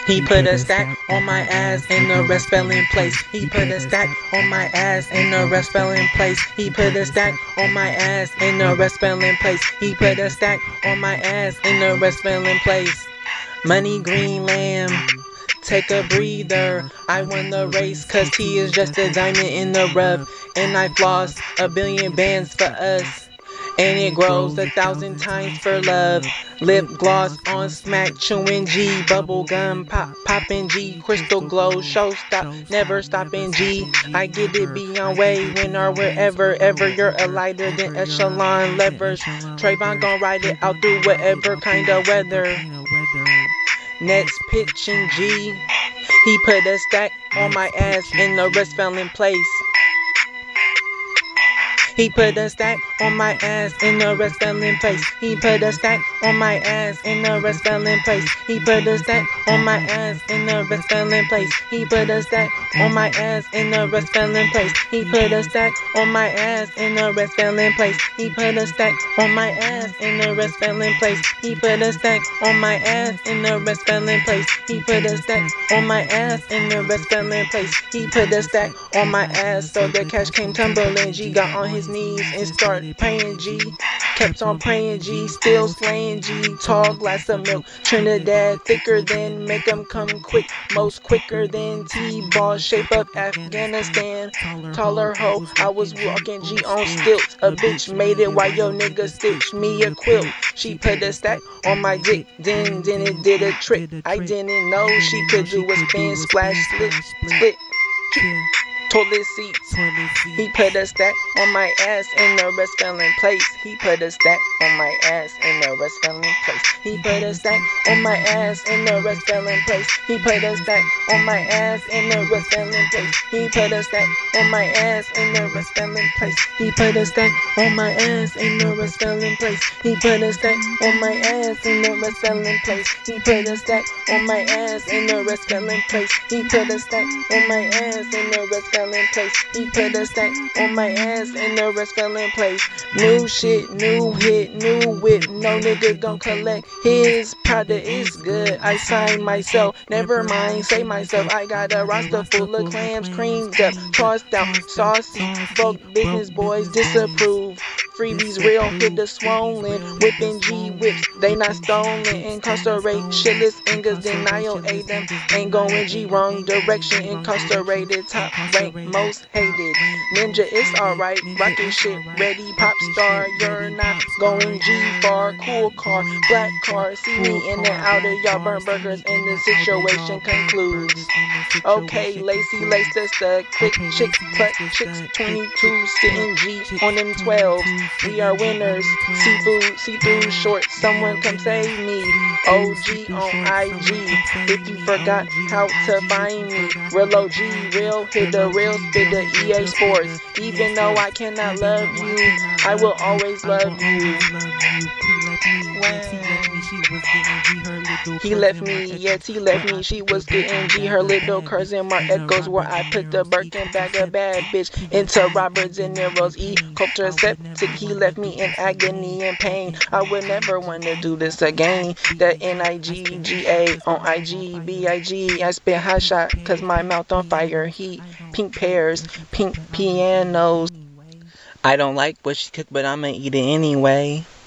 He put a stack on my ass and the rest fell in place. He put a stack on my ass and the rest fell in place. He put a stack on my ass and the rest fell in place. He put a stack on my ass and the rest fell in place. Money green lamb, take a breather. I won the race cause he is just a diamond in the rough. And I floss 1 billion bands for us. And it grows 1,000 times for love. Lip gloss on smack, chewing G. Bubble gum pop, popping G. Crystal glow, show stop, never stopping G. I get it beyond way, when or wherever, ever. You're a lighter than echelon levers. Trayvon gon' ride it out through whatever kind of weather. Next pitching G. He put a stack on my ass and the rest fell in place. He put a stack on my ass and the rest fell in place. He put a stack on my ass and the rest fell in place. He put a stack on my ass and the rest fell in place. He put a stack on my ass and the rest fell in place. He put a stack on my ass and the rest fell in place. He put a stack on my ass and the rest fell in place. He put a stack on my ass and the rest fell in place. He put a stack on my ass and the rest fell in place. He put a stack on my ass so the cash came tumbling. G got on his knees and started praying G. Kept on praying G, still slaying G. Tall glass of milk, Trinidad, thicker than make 'em come quick. Most quicker than T-ball, shape of Afghanistan. Taller hoe, I was walking G on stilts. A bitch made it while your nigga stitched me a quilt. She put a stack on my dick, then it did a trick. I didn't know she could do a spin, splash, split. Toilet seats. He put a stack on my ass and the rest fell in place. He put a stack on my ass and the rest fell in place. He put a stack on my ass and the rest fell in place. He put a stack on my ass and the rest fell in place. He put a stack on my ass and the rest fell in place. He put a stack on my ass and the rest fell in place. He put a stack on my ass and the rest fell in place. He put a stack on my ass and the rest fell in place. He put a stack on my ass and the rest fell in place. He put a stack on my ass and the rest fell in place. New shit, new hit, new whip. No nigga gon' collect his. Product is good. I signed myself. Never mind, say myself. I got a roster full of clams, creamed up, tossed out, saucy. Broke business boys disapprove. Freebies real, hit the swollen. Whipping G whips, they not stolen. Incarcerate shitless niggas, annihilate them. Ain't going G wrong direction. Incarcerated, top rank, most hated. Ninja, it's alright. Rockin' shit ready, pop star. You're not going G far. Cool car, black car. See me in and out of y'all burn burgers, and the situation concludes. Okay, Lacey laced us the quick chicks, clutch chicks, 22 sitting G on them 12. We are winners. Seafood, see-through shorts. Someone come save me. OG on IG. If you forgot how to find me, real OG, real hit the real, spit the EA Sports. Even though I cannot love you, I will always love you. He left me, yes, he left me. She was getting G, her little cousin Mark echoes where I put the Birkin bag, a bad bitch into Robert De Niro's contraceptive. He left me in agony and pain. I would never want to do this again. The NIGGA on IG, BIG. I spit hot shot cause my mouth on fire. Heat, pink pears, pink pianos. I don't like what she cooked, but I'ma eat it anyway.